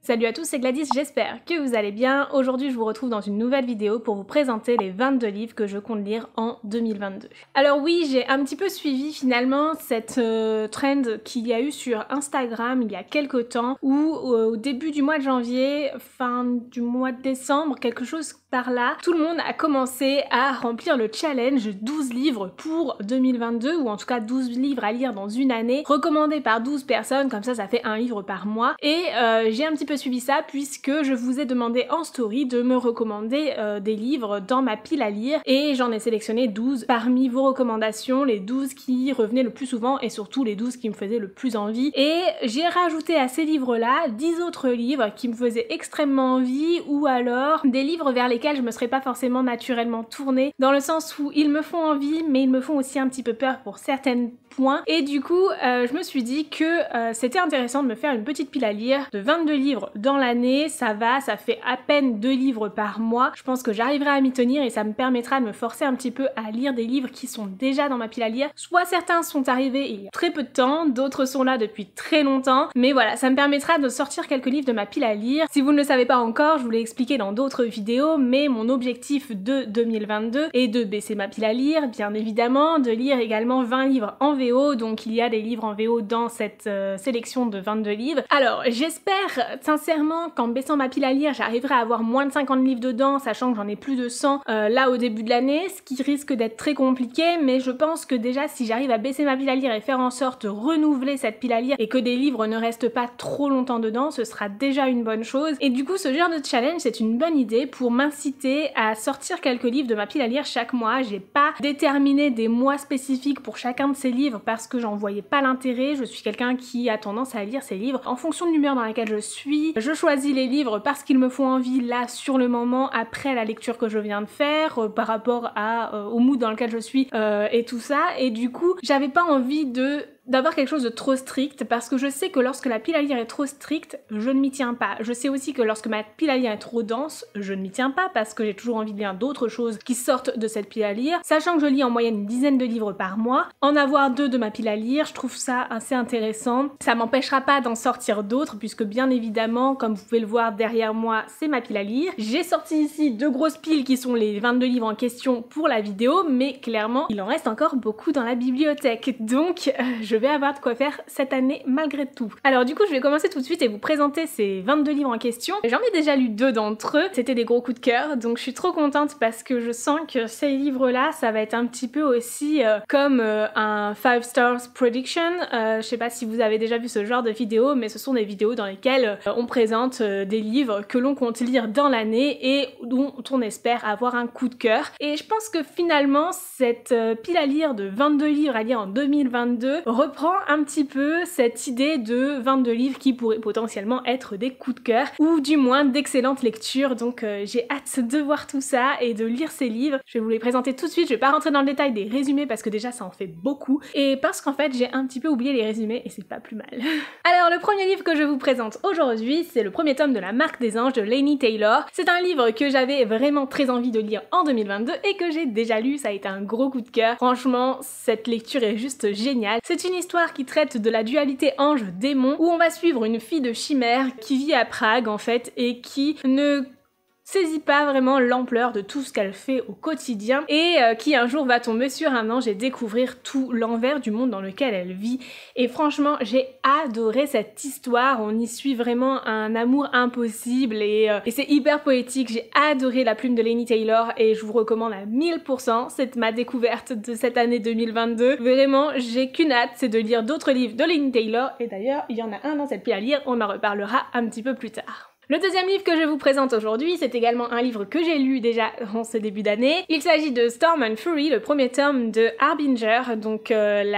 Salut à tous, c'est Gladys, j'espère que vous allez bien. Aujourd'hui, je vous retrouve dans une nouvelle vidéo pour vous présenter les 22 livres que je compte lire en 2022. Alors oui, j'ai un petit peu suivi finalement cette trend qu'il y a eu sur Instagram il y a quelques temps où au début du mois de janvier, fin du mois de décembre, quelque chose par là, tout le monde a commencé à remplir le challenge 12 livres pour 2022 ou en tout cas 12 livres à lire dans une année, recommandés par 12 personnes, comme ça fait un livre par mois. Et j'ai un petit peu suivi ça puisque je vous ai demandé en story de me recommander des livres dans ma pile à lire et j'en ai sélectionné 12 parmi vos recommandations, les 12 qui revenaient le plus souvent et surtout les 12 qui me faisaient le plus envie. Et j'ai rajouté à ces livres-là 10 autres livres qui me faisaient extrêmement envie ou alors des livres vers lesquels je me serais pas forcément naturellement tournée, dans le sens où ils me font envie mais ils me font aussi un petit peu peur pour certains points. Et du coup, je me suis dit que c'était intéressant de me faire une petite pile à lire de 22 livres dans l'année. Ça fait à peine 2 livres par mois. Je pense que j'arriverai à m'y tenir et ça me permettra de me forcer un petit peu à lire des livres qui sont déjà dans ma pile à lire. Soit certains sont arrivés il y a très peu de temps, d'autres sont là depuis très longtemps, mais voilà, ça me permettra de sortir quelques livres de ma pile à lire. Si vous ne le savez pas encore, je vous l'ai expliqué dans d'autres vidéos, mais mon objectif de 2022 est de baisser ma pile à lire, bien évidemment, de lire également 20 livres en VO, donc il y a des livres en VO dans cette sélection de 22 livres. Alors j'espère sincèrement qu'en baissant ma pile à lire, j'arriverai à avoir moins de 50 livres dedans, sachant que j'en ai plus de 100 là au début de l'année, ce qui risque d'être très compliqué, mais je pense que déjà si j'arrive à baisser ma pile à lire et faire en sorte de renouveler cette pile à lire et que des livres ne restent pas trop longtemps dedans, ce sera déjà une bonne chose. Et du coup ce genre de challenge c'est une bonne idée pour m'inciter à sortir quelques livres de ma pile à lire chaque mois. J'ai pas déterminé des mois spécifiques pour chacun de ces livres parce que j'en voyais pas l'intérêt. Je suis quelqu'un qui a tendance à lire ses livres en fonction de l'humeur dans laquelle je suis. Je choisis les livres parce qu'ils me font envie là sur le moment après la lecture que je viens de faire par rapport au mood dans lequel je suis et tout ça. Et du coup j'avais pas envie d'avoir quelque chose de trop strict parce que je sais que lorsque la pile à lire est trop stricte, je ne m'y tiens pas. Je sais aussi que lorsque ma pile à lire est trop dense, je ne m'y tiens pas parce que j'ai toujours envie de lire d'autres choses qui sortent de cette pile à lire. Sachant que je lis en moyenne une dizaine de livres par mois, en avoir 2 de ma pile à lire, je trouve ça assez intéressant. Ça m'empêchera pas d'en sortir d'autres puisque bien évidemment, comme vous pouvez le voir derrière moi, c'est ma pile à lire. J'ai sorti ici 2 grosses piles qui sont les 22 livres en question pour la vidéo, mais clairement, il en reste encore beaucoup dans la bibliothèque. Donc, je vais avoir de quoi faire cette année malgré tout. Alors du coup je vais commencer tout de suite et vous présenter ces 22 livres en question. J'en ai déjà lu 2 d'entre eux, c'était des gros coups de cœur, donc je suis trop contente parce que je sens que ces livres là ça va être un petit peu aussi comme un 5 stars prediction. Je sais pas si vous avez déjà vu ce genre de vidéos, mais ce sont des vidéos dans lesquelles on présente des livres que l'on compte lire dans l'année et dont on espère avoir un coup de cœur. Et je pense que finalement cette pile à lire de 22 livres à lire en 2022 reprend un petit peu cette idée de 22 livres qui pourraient potentiellement être des coups de cœur ou du moins d'excellentes lectures. Donc j'ai hâte de voir tout ça et de lire ces livres. Je vais vous les présenter tout de suite, je vais pas rentrer dans le détail des résumés parce que déjà ça en fait beaucoup et parce qu'en fait j'ai un petit peu oublié les résumés et c'est pas plus mal. Alors le premier livre que je vous présente aujourd'hui, c'est le premier tome de La Marque des Anges de Laini Taylor. C'est un livre que j'avais vraiment très envie de lire en 2022 et que j'ai déjà lu, ça a été un gros coup de cœur. Franchement, cette lecture est juste géniale. C'est une histoire qui traite de la dualité ange-démon où on va suivre une fille de chimère qui vit à Prague en fait et qui ne saisit pas vraiment l'ampleur de tout ce qu'elle fait au quotidien et qui un jour va tomber sur un ange et découvrir tout l'envers du monde dans lequel elle vit. Et franchement j'ai adoré cette histoire, on y suit vraiment un amour impossible et c'est hyper poétique. J'ai adoré la plume de Laini Taylor et je vous recommande à 1000%, c'est ma découverte de cette année 2022. Vraiment j'ai qu'une hâte, c'est de lire d'autres livres de Laini Taylor et d'ailleurs il y en a un dans cette pile à lire, on en reparlera un petit peu plus tard. Le deuxième livre que je vous présente aujourd'hui, c'est également un livre que j'ai lu déjà en ce début d'année. Il s'agit de Storm and Fury, le premier tome de Harbinger, donc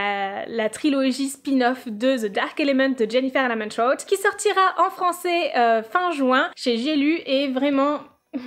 la trilogie spin-off de The Dark Element de Jennifer Lamantraut, qui sortira en français fin juin chez J'ai lu et vraiment...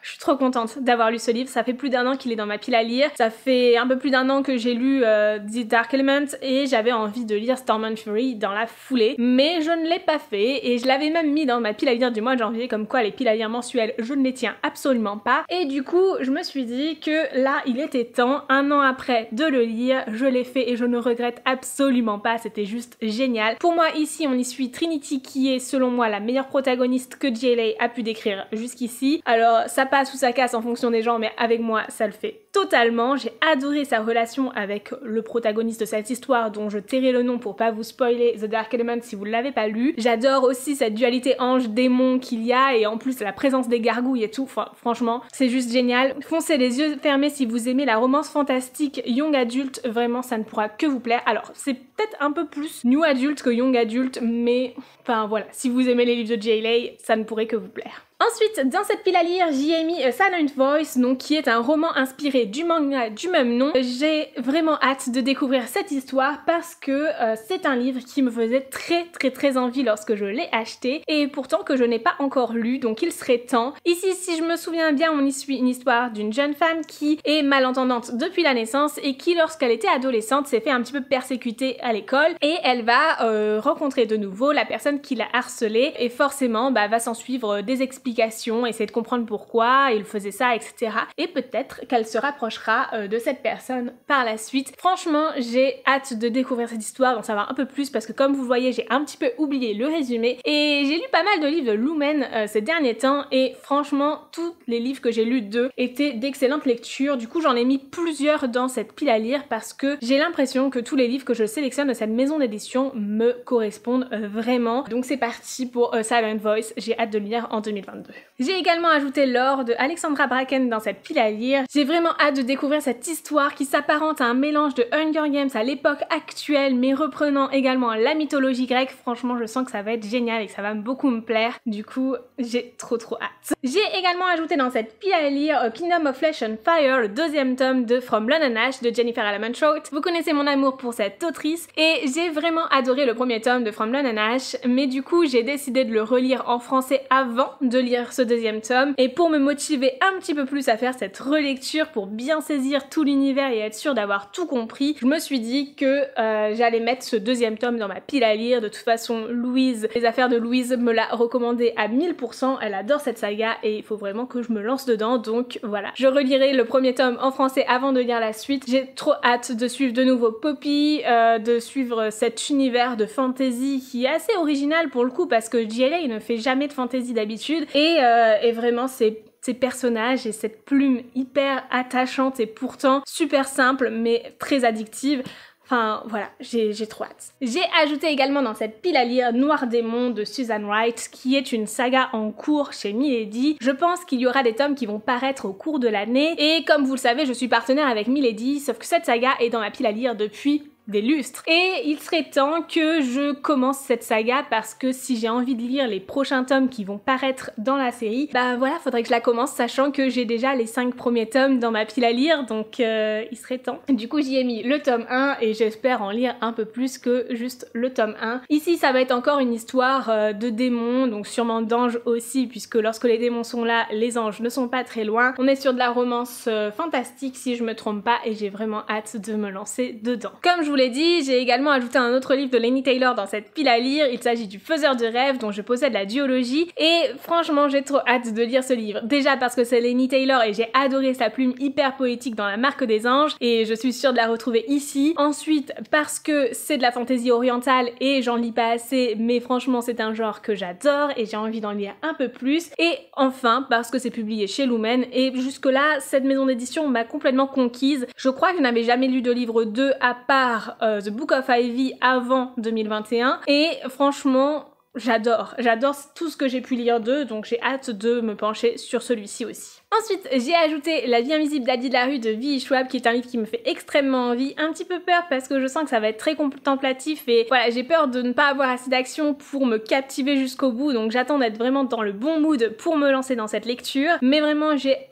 Je suis trop contente d'avoir lu ce livre, ça fait plus d'1 an qu'il est dans ma pile à lire, ça fait un peu plus d'1 an que j'ai lu The Dark Element et j'avais envie de lire Storm and Fury dans la foulée, mais je ne l'ai pas fait et je l'avais même mis dans ma pile à lire du mois de janvier, comme quoi les piles à lire mensuelles, je ne les tiens absolument pas, et du coup je me suis dit que là il était temps, 1 an après, de le lire, je l'ai fait et je ne regrette absolument pas, c'était juste génial. Pour moi ici on y suit Trinity qui est selon moi la meilleure protagoniste que JLA a pu décrire jusqu'ici. Alors ça passe ou ça casse en fonction des gens, mais avec moi ça le fait totalement. J'ai adoré sa relation avec le protagoniste de cette histoire dont je tairai le nom pour pas vous spoiler, The Dark Element, si vous ne l'avez pas lu. J'adore aussi cette dualité ange-démon qu'il y a et en plus la présence des gargouilles et tout, enfin, franchement c'est juste génial. Foncez les yeux fermés si vous aimez la romance fantastique young adulte, vraiment ça ne pourra que vous plaire. Alors c'est peut-être un peu plus new adulte que young adulte, mais enfin voilà, si vous aimez les livres de JLA, ça ne pourrait que vous plaire. Ensuite, dans cette pile à lire, j'y ai mis Silent Voice, donc qui est un roman inspiré du manga du même nom. J'ai vraiment hâte de découvrir cette histoire parce que c'est un livre qui me faisait très envie lorsque je l'ai acheté et pourtant que je n'ai pas encore lu, donc il serait temps. Ici, si je me souviens bien, on y suit une histoire d'une jeune femme qui est malentendante depuis la naissance et qui, lorsqu'elle était adolescente, s'est fait un petit peu persécuter à l'école et elle va rencontrer de nouveau la personne qui l'a harcelée et forcément va s'en suivre des explications, essayer de comprendre pourquoi il faisait ça, etc. Et peut-être qu'elle se rapprochera de cette personne par la suite. Franchement, j'ai hâte de découvrir cette histoire, d'en savoir un peu plus parce que comme vous le voyez, j'ai un petit peu oublié le résumé et j'ai lu pas mal de livres de Lumen ces derniers temps et franchement, tous les livres que j'ai lus d'eux étaient d'excellentes lectures. Du coup, j'en ai mis plusieurs dans cette pile à lire parce que j'ai l'impression que tous les livres que je sélectionne de cette maison d'édition me correspondent vraiment. Donc c'est parti pour Silent Voice, j'ai hâte de le lire en 2022. J'ai également ajouté Lore de Alexandra Bracken dans cette pile à lire. J'ai vraiment hâte de découvrir cette histoire qui s'apparente à un mélange de Hunger Games à l'époque actuelle mais reprenant également la mythologie grecque. Franchement, je sens que ça va être génial et que ça va beaucoup me plaire. Du coup, j'ai trop hâte. J'ai également ajouté dans cette pile à lire Kingdom of Flesh and Fire, le 2e tome de From London Ash de Jennifer Allen-Trout. Vous connaissez mon amour pour cette autrice et j'ai vraiment adoré le 1er tome de From London Ash, mais du coup j'ai décidé de le relire en français avant de lire ce 2e tome et pour me motiver un petit peu plus à faire cette relecture pour bien saisir tout l'univers et être sûre d'avoir tout compris, je me suis dit que j'allais mettre ce 2e tome dans ma pile à lire. De toute façon, Louise, les affaires de Louise me l'a recommandé à 1000%, elle adore cette saga et il faut vraiment que je me lance dedans, donc voilà. Je relirai le 1er tome en français avant de lire la suite. J'ai trop hâte de suivre de nouveau Poppy, de suivre cet univers de fantasy qui est assez original pour le coup parce que JLA ne fait jamais de fantasy d'habitude et vraiment ces personnages et cette plume hyper attachante et pourtant super simple mais très addictive. Enfin voilà, j'ai trop hâte. J'ai ajouté également dans cette pile à lire Noir Démon de Susan Wright, qui est une saga en cours chez Milady. Je pense qu'il y aura des tomes qui vont paraître au cours de l'année, et comme vous le savez, je suis partenaire avec Milady, sauf que cette saga est dans ma pile à lire depuis des lustres. Et il serait temps que je commence cette saga parce que si j'ai envie de lire les prochains tomes qui vont paraître dans la série, bah voilà, faudrait que je la commence sachant que j'ai déjà les 5 premiers tomes dans ma pile à lire, donc il serait temps. Du coup j'y ai mis le tome 1 et j'espère en lire un peu plus que juste le tome 1. Ici ça va être encore une histoire de démons, donc sûrement d'anges aussi, puisque lorsque les démons sont là, les anges ne sont pas très loin. On est sur de la romance fantastique si je me trompe pas et j'ai vraiment hâte de me lancer dedans. Comme je vous l'ai dit, j'ai également ajouté un autre livre de Laini Taylor dans cette pile à lire. Il s'agit du Faiseur de rêves dont je possède la duologie et franchement j'ai trop hâte de lire ce livre. Déjà parce que c'est Laini Taylor et j'ai adoré sa plume hyper poétique dans La Marque des Anges et je suis sûre de la retrouver ici. Ensuite parce que c'est de la fantaisie orientale et j'en lis pas assez, mais franchement c'est un genre que j'adore et j'ai envie d'en lire un peu plus. Et enfin parce que c'est publié chez Lumen et jusque là cette maison d'édition m'a complètement conquise. Je crois que je n'avais jamais lu de livre 2 à part The Book of Ivy avant 2021 et franchement j'adore tout ce que j'ai pu lire d'eux, donc j'ai hâte de me pencher sur celui-ci aussi. Ensuite, j'ai ajouté La vie invisible d'Adi de la rue de V.E. Schwab, qui est un livre qui me fait extrêmement envie, un petit peu peur parce que je sens que ça va être très contemplatif et voilà, j'ai peur de ne pas avoir assez d'action pour me captiver jusqu'au bout, donc j'attends d'être vraiment dans le bon mood pour me lancer dans cette lecture, mais vraiment j'ai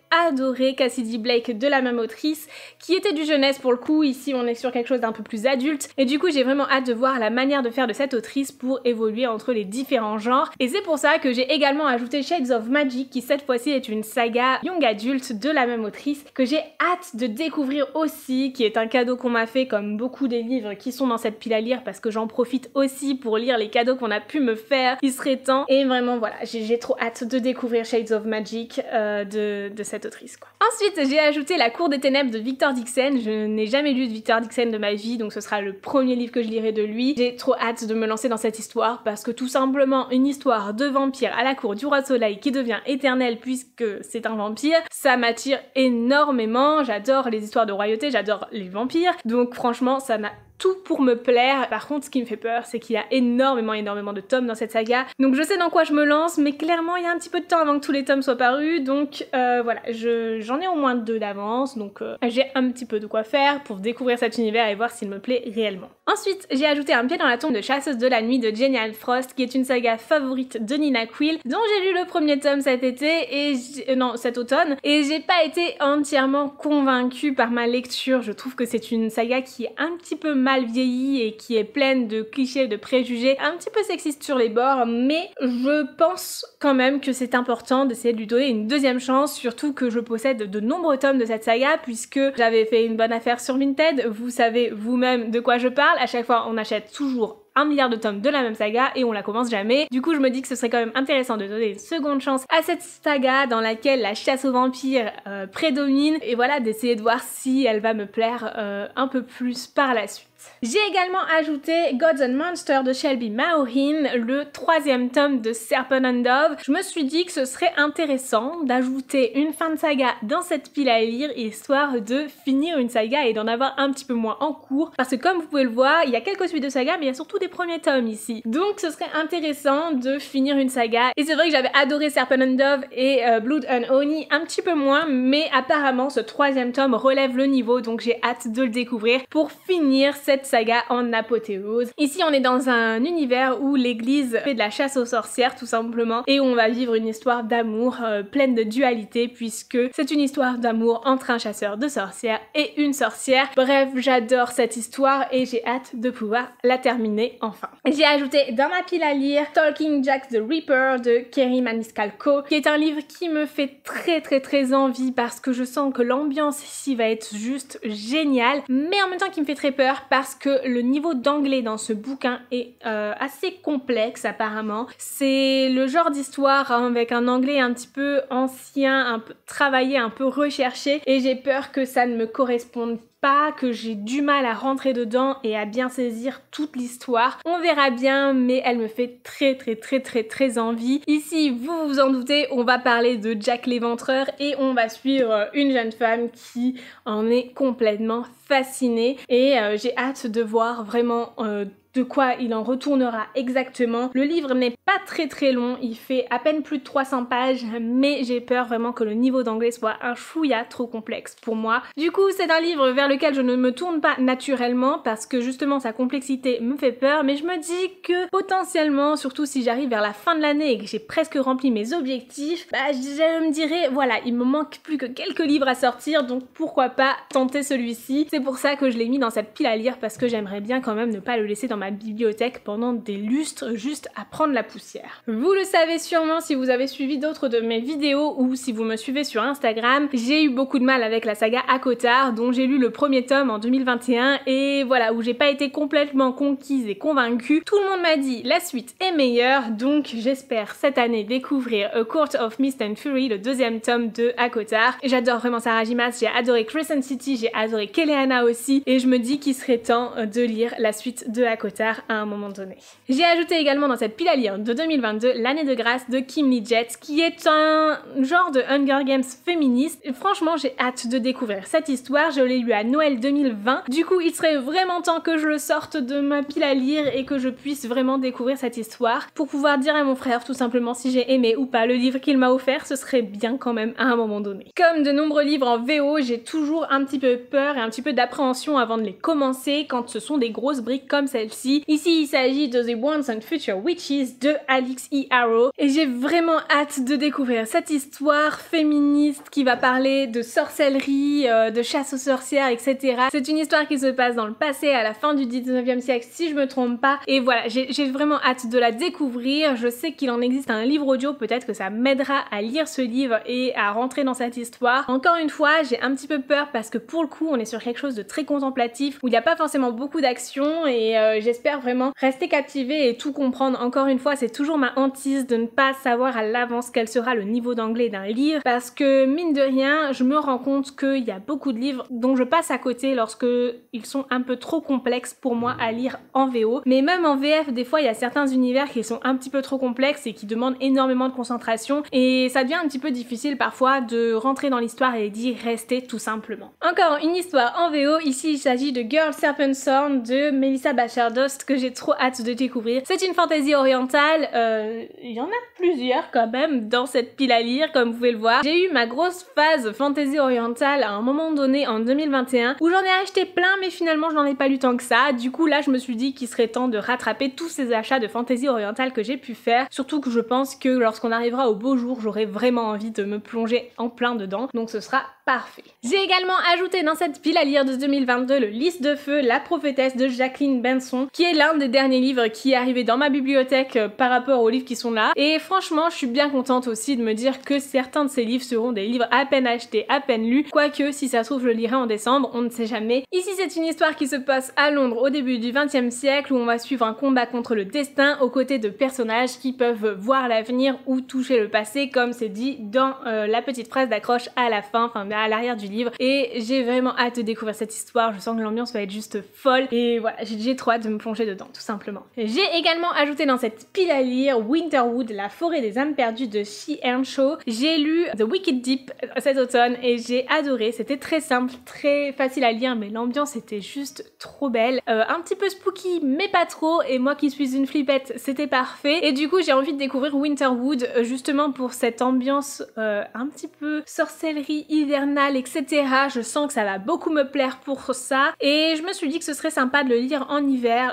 adoré Cassidy Blake de la même autrice, qui était du jeunesse pour le coup. Ici on est sur quelque chose d'un peu plus adulte, et du coup j'ai vraiment hâte de voir la manière de faire de cette autrice pour évoluer entre les différents genres. Et c'est pour ça que j'ai également ajouté Shades of Magic, qui cette fois-ci est une saga young adulte de la même autrice, que j'ai hâte de découvrir aussi, qui est un cadeau qu'on m'a fait comme beaucoup des livres qui sont dans cette pile à lire, parce que j'en profite aussi pour lire les cadeaux qu'on a pu me faire. Il serait temps, et vraiment voilà, j'ai trop hâte de découvrir Shades of Magic de cette autrice quoi. Ensuite j'ai ajouté La Cour des Ténèbres de Victor Dixon. Je n'ai jamais lu de Victor Dixon de ma vie, donc ce sera le premier livre que je lirai de lui. J'ai trop hâte de me lancer dans cette histoire, parce que tout simplement une histoire de vampire à la cour du roi Soleil qui devient éternel puisque c'est un vampire, ça m'attire énormément. J'adore les histoires de royauté, j'adore les vampires, donc franchement ça m'a tout pour me plaire. Par contre, ce qui me fait peur, c'est qu'il y a énormément de tomes dans cette saga. Donc je sais dans quoi je me lance, mais clairement il y a un petit peu de temps avant que tous les tomes soient parus. Donc voilà, j'en ai au moins 2 d'avance. Donc j'ai un petit peu de quoi faire pour découvrir cet univers et voir s'il me plaît réellement. Ensuite, j'ai ajouté Un pied dans la tombe de Chasseuse de la nuit de Jenny Ann Frost, qui est une saga favorite de Nina Quill, dont j'ai lu le premier tome cet été, et non, cet automne, et j'ai pas été entièrement convaincue par ma lecture. Je trouve que c'est une saga qui est un petit peu mal vieillie et qui est pleine de clichés, de préjugés, un petit peu sexistes sur les bords, mais je pense quand même que c'est important d'essayer de lui donner une deuxième chance, surtout que je possède de nombreux tomes de cette saga, puisque j'avais fait une bonne affaire sur Vinted. Vous savez vous-même de quoi je parle, à chaque fois on achète toujours 1 milliard de tomes de la même saga et on la commence jamais. Du coup je me dis que ce serait quand même intéressant de donner une seconde chance à cette saga dans laquelle la chasse aux vampires prédomine, et voilà, d'essayer de voir si elle va me plaire un peu plus par la suite. J'ai également ajouté Gods and Monsters de Shelby Maureen, le 3e tome de Serpent and Dove. Je me suis dit que ce serait intéressant d'ajouter une fin de saga dans cette pile à lire, histoire de finir une saga et d'en avoir un petit peu moins en cours, parce que comme vous pouvez le voir, il y a quelques suites de saga, mais il y a surtout des premiers tomes ici. Donc ce serait intéressant de finir une saga, et c'est vrai que j'avais adoré Serpent and Dove et Blood and Honey un petit peu moins, mais apparemment ce 3e tome relève le niveau, donc j'ai hâte de le découvrir pour finir cette saga en apothéose. Ici on est dans un univers où l'église fait de la chasse aux sorcières tout simplement, et où on va vivre une histoire d'amour pleine de dualité, puisque c'est une histoire d'amour entre un chasseur de sorcières et une sorcière. Bref, j'adore cette histoire et j'ai hâte de pouvoir la terminer enfin. J'ai ajouté dans ma pile à lire Talking Jack the Ripper de Kerry Maniscalco, qui est un livre qui me fait très envie, parce que je sens que l'ambiance ici va être juste géniale, mais en même temps qui me fait très peur, parce que le niveau d'anglais dans ce bouquin est assez complexe apparemment. C'est le genre d'histoire avec un anglais un petit peu ancien, un peu travaillé, un peu recherché, et j'ai peur que ça ne me corresponde pas, que j'ai du mal à rentrer dedans et à bien saisir toute l'histoire. On verra bien, mais elle me fait très envie. Ici, vous vous en doutez, on va parler de Jack l'Éventreur et on va suivre une jeune femme qui en est complètement fascinée, et j'ai hâte de voir vraiment de quoi il en retournera exactement. Le livre n'est pas très long, il fait à peine plus de 300 pages, mais j'ai peur vraiment que le niveau d'anglais soit un chouïa trop complexe pour moi. Du coup, c'est un livre vers lequel je ne me tourne pas naturellement, parce que justement sa complexité me fait peur, mais je me dis que potentiellement, surtout si j'arrive vers la fin de l'année et que j'ai presque rempli mes objectifs, bah je me dirais, voilà, il me manque plus que quelques livres à sortir, donc pourquoi pas tenter celui-ci. C'est pour ça que je l'ai mis dans cette pile à lire, parce que j'aimerais bien quand même ne pas le laisser dans ma bibliothèque pendant des lustres juste à prendre la poussière. Vous le savez sûrement si vous avez suivi d'autres de mes vidéos ou si vous me suivez sur Instagram, j'ai eu beaucoup de mal avec la saga ACOTAR, dont j'ai lu le premier tome en 2021 et voilà, où j'ai pas été complètement conquise et convaincue. Tout le monde m'a dit la suite est meilleure, donc j'espère cette année découvrir A Court of Mist and Fury, le 2e tome de ACOTAR. J'adore vraiment Sarah J. Maas, j'ai adoré Crescent City, j'ai adoré Keleana aussi, et je me dis qu'il serait temps de lire la suite de ACOTAR à un moment donné. J'ai ajouté également dans cette pile à lire de 2022 L'année de grâce de Kim Lee Jett, qui est un genre de Hunger Games féministe, et franchement j'ai hâte de découvrir cette histoire. Je l'ai lu à Noël 2020, du coup il serait vraiment temps que je le sorte de ma pile à lire et que je puisse vraiment découvrir cette histoire pour pouvoir dire à mon frère tout simplement si j'ai aimé ou pas le livre qu'il m'a offert. Ce serait bien quand même à un moment donné. Comme de nombreux livres en VO, j'ai toujours un petit peu peur et un petit peu d'appréhension avant de les commencer quand ce sont des grosses briques comme celle-ci. aussi. Ici il s'agit de The Once and Future Witches de Alix E. Harrow et j'ai vraiment hâte de découvrir cette histoire féministe qui va parler de sorcellerie, de chasse aux sorcières, etc. C'est une histoire qui se passe dans le passé, à la fin du 19e siècle si je me trompe pas, et voilà, j'ai vraiment hâte de la découvrir. Je sais qu'il en existe un livre audio, peut-être que ça m'aidera à lire ce livre et à rentrer dans cette histoire. Encore une fois, j'ai un petit peu peur parce que pour le coup on est sur quelque chose de très contemplatif où il n'y a pas forcément beaucoup d'action et j'espère vraiment rester captivée et tout comprendre. Encore une fois, c'est toujours ma hantise de ne pas savoir à l'avance quel sera le niveau d'anglais d'un livre parce que mine de rien, je me rends compte qu'il y a beaucoup de livres dont je passe à côté lorsque ils sont un peu trop complexes pour moi à lire en VO. Mais même en VF, des fois il y a certains univers qui sont un petit peu trop complexes et qui demandent énormément de concentration et ça devient un petit peu difficile parfois de rentrer dans l'histoire et d'y rester tout simplement. Encore une histoire en VO, ici il s'agit de Girl Serpent's Horn de Melissa Bashar-Dost que j'ai trop hâte de découvrir. C'est une fantasy orientale, il y en a plusieurs quand même dans cette pile à lire comme vous pouvez le voir. J'ai eu ma grosse phase fantasy orientale à un moment donné en 2021 où j'en ai acheté plein mais finalement je n'en ai pas lu tant que ça. Du coup là je me suis dit qu'il serait temps de rattraper tous ces achats de fantasy orientale que j'ai pu faire, surtout que je pense que lorsqu'on arrivera au beau jour j'aurai vraiment envie de me plonger en plein dedans, donc ce sera parfait. J'ai également ajouté dans cette pile à lire de 2022 le Lys de Feu, la prophétesse de Jacqueline Benson, qui est l'un des derniers livres qui est arrivé dans ma bibliothèque par rapport aux livres qui sont là. Et franchement, je suis bien contente aussi de me dire que certains de ces livres seront des livres à peine achetés, à peine lus, quoique si ça se trouve je le lirai en décembre, on ne sait jamais. Ici c'est une histoire qui se passe à Londres au début du XXe siècle où on va suivre un combat contre le destin aux côtés de personnages qui peuvent voir l'avenir ou toucher le passé comme c'est dit dans la petite phrase d'accroche à la fin, enfin à l'arrière du livre, et j'ai vraiment hâte de découvrir cette histoire. Je sens que l'ambiance va être juste folle et voilà, j'ai trop hâte de me plonger dedans tout simplement. J'ai également ajouté dans cette pile à lire Winterwood, la forêt des âmes perdues de Shi Earnshaw. J'ai lu The Wicked Deep cet automne et j'ai adoré, c'était très simple, très facile à lire mais l'ambiance était juste trop belle, un petit peu spooky mais pas trop, et moi qui suis une flippette c'était parfait, et du coup j'ai envie de découvrir Winterwood justement pour cette ambiance un petit peu sorcellerie hivernale, etc. Je sens que ça va beaucoup me plaire pour ça et je me suis dit que ce serait sympa de le lire en hiver.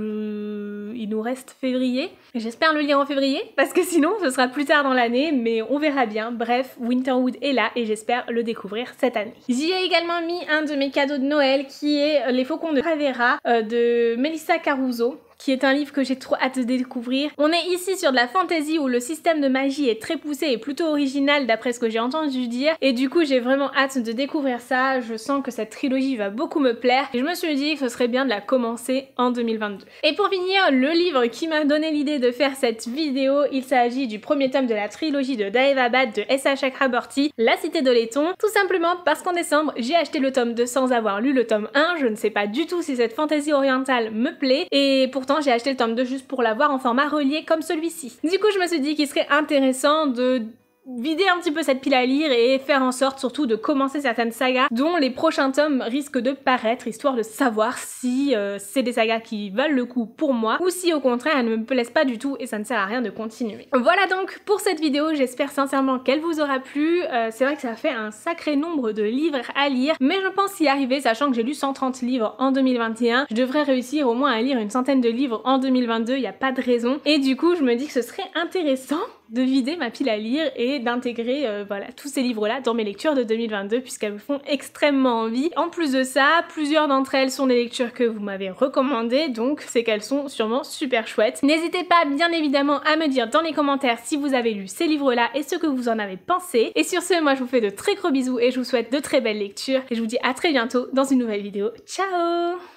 Il nous reste février. J'espère le lire en février parce que sinon ce sera plus tard dans l'année, mais on verra bien. Bref, Winterwood est là et j'espère le découvrir cette année. J'y ai également mis un de mes cadeaux de Noël qui est Les Faucons de Ravera de Melissa Caruso, qui est un livre que j'ai trop hâte de découvrir. On est ici sur de la fantasy où le système de magie est très poussé et plutôt original d'après ce que j'ai entendu dire, et du coup j'ai vraiment hâte de découvrir ça. Je sens que cette trilogie va beaucoup me plaire et je me suis dit que ce serait bien de la commencer en 2022. Et pour finir, le livre qui m'a donné l'idée de faire cette vidéo, il s'agit du premier tome de la trilogie de Daevabad de S.A. Chakraborty, La Cité de Laiton, tout simplement parce qu'en décembre j'ai acheté le tome 2 sans avoir lu le tome 1, je ne sais pas du tout si cette fantasy orientale me plaît, et pourtant j'ai acheté le tome 2 juste pour l'avoir en format relié comme celui-ci. Du coup je me suis dit qu'il serait intéressant de vider un petit peu cette pile à lire et faire en sorte surtout de commencer certaines sagas dont les prochains tomes risquent de paraître, histoire de savoir si c'est des sagas qui valent le coup pour moi ou si au contraire elles ne me plaisent pas du tout et ça ne sert à rien de continuer. Voilà donc pour cette vidéo, j'espère sincèrement qu'elle vous aura plu. C'est vrai que ça fait un sacré nombre de livres à lire, mais je pense y arriver, sachant que j'ai lu 130 livres en 2021. Je devrais réussir au moins à lire une centaine de livres en 2022, il n'y a pas de raison. Et du coup je me dis que ce serait intéressant de vider ma pile à lire et d'intégrer voilà, tous ces livres-là dans mes lectures de 2022 puisqu'elles me font extrêmement envie. En plus de ça, plusieurs d'entre elles sont des lectures que vous m'avez recommandées, donc c'est qu'elles sont sûrement super chouettes. N'hésitez pas bien évidemment à me dire dans les commentaires si vous avez lu ces livres-là et ce que vous en avez pensé. Et sur ce, moi je vous fais de très gros bisous et je vous souhaite de très belles lectures et je vous dis à très bientôt dans une nouvelle vidéo. Ciao!